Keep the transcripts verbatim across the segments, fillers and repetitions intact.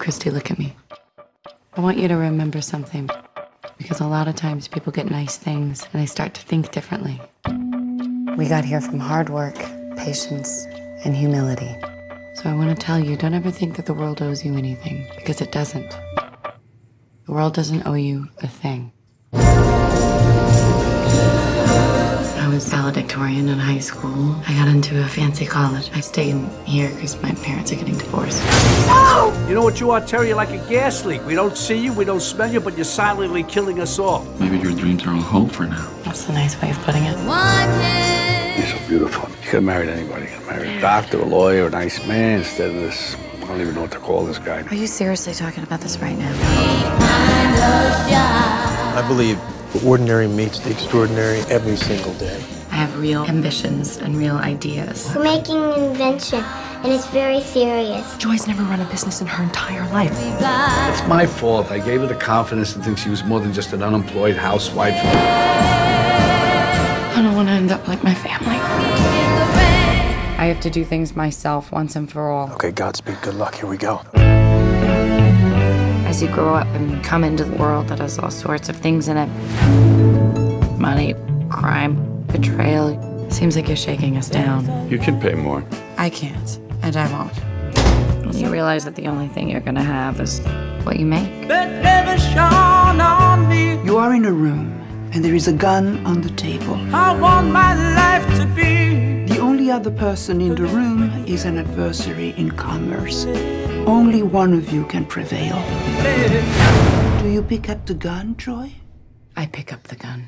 Christy, look at me. I want you to remember something, because a lot of times people get nice things and they start to think differently. We got here from hard work, patience, and humility. So I want to tell you, don't ever think that the world owes you anything, because it doesn't. The world doesn't owe you a thing. I was valedictorian in high school. I got into a fancy college. I stayed here because my parents are getting divorced. Oh! You know what you are, Terry? You're like a gas leak. We don't see you, we don't smell you, but you're silently killing us all. Maybe your dreams are all hope for now. That's a nice way of putting it. You're so beautiful. You could have married anybody. You could have married a doctor, a lawyer, a nice man, instead of this. I don't even know what to call this guy. Are you seriously talking about this right now? I believe the ordinary meets the extraordinary every single day. I have real ambitions and real ideas. We're making an invention, and it's very serious. Joy's never run a business in her entire life. It's my fault. I gave her the confidence to think she was more than just an unemployed housewife. I don't want to end up like my family. I have to do things myself once and for all. Okay, Godspeed, good luck, here we go. As you grow up and come into the world that has all sorts of things in it, money, crime, betrayal, seems like you're shaking us down. You can pay more. I can't, and I won't. When you realize that the only thing you're gonna have is what you make. You are in a room, and there is a gun on the table. I want my life to be. The only other person in the room is an adversary in commerce. Only one of you can prevail. Do you pick up the gun, Joy? I pick up the gun.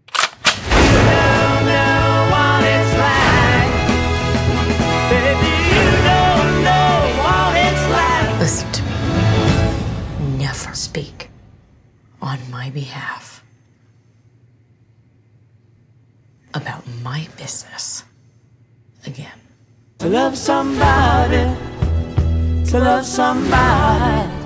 Listen to me. Never speak on my behalf about my business again. To love somebody, to love somebody.